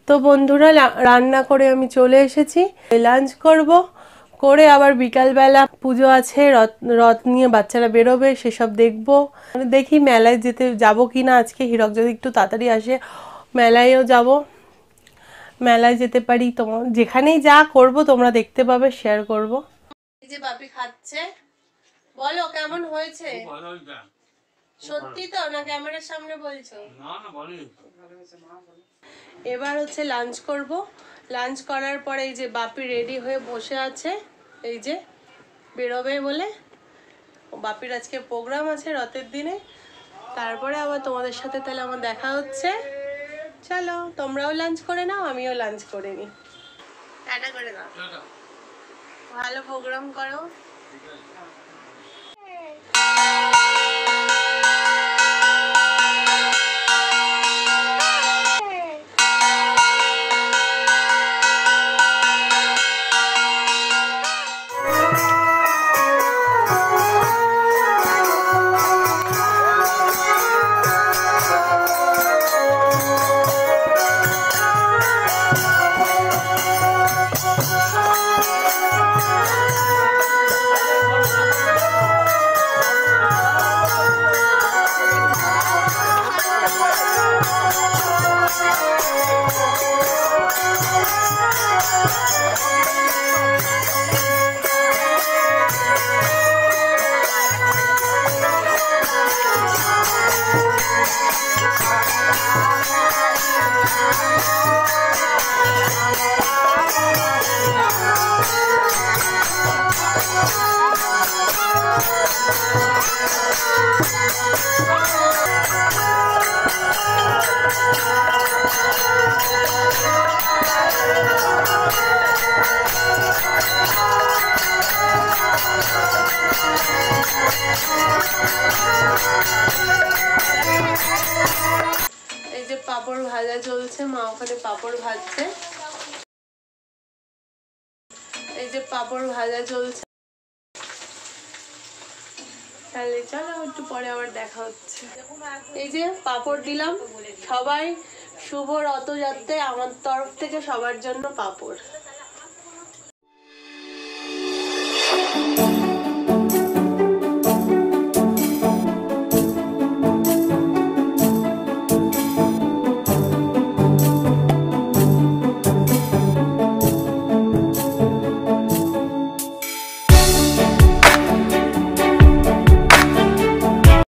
তো বন্ধুরা রান্না করে আমি চলে এসেছি, লাঞ্চ করব, করে আবার বিকালবেলা পুজো আছে, রথ নিয়ে বাচ্চারা বেরোবে, সেসব দেখবো। দেখি মেলায় যাব কিনা আজকে, হীরক যদি একটু তাড়াতাড়ি আসে মেলায়ও যাব, মেলায় যেতে পারি। তোমার যেখানেই যা করব তোমরা দেখতে পাবে, শেয়ার করব। এই যে বাপি খাচ্ছে, বলো কেমন হয়েছে? সত্যি তো না ক্যামেরার সামনে বলছো? এবার হচ্ছে লাঞ্চ করব। লাঞ্চ করার পরে এই যে বাপি রেডি হয়ে বসে আছে, এই যে বেরোবে বলে। বাপির আজকে প্রোগ্রাম আছে রথের দিনে, তারপরে আবার তোমাদের সাথে তাহলে আমার দেখা হচ্ছে। চলো তোমরাও লাঞ্চ করে নাও, আমিও লাঞ্চ করে নিই। টাটা করে দাও, ভালো প্রোগ্রাম করো। এই যে পাপড় ভাজা চলছে, মা ওখানে পাপড় ভাজছে। এই যে পাপড় ভাজা চলছে, তাহলে চলো একটু পরে আবার দেখা হচ্ছে। এই যে পাপড় দিলাম, সবাই শুভ রথযাত্রায় আমার তরফ থেকে সবার জন্য পাপড়।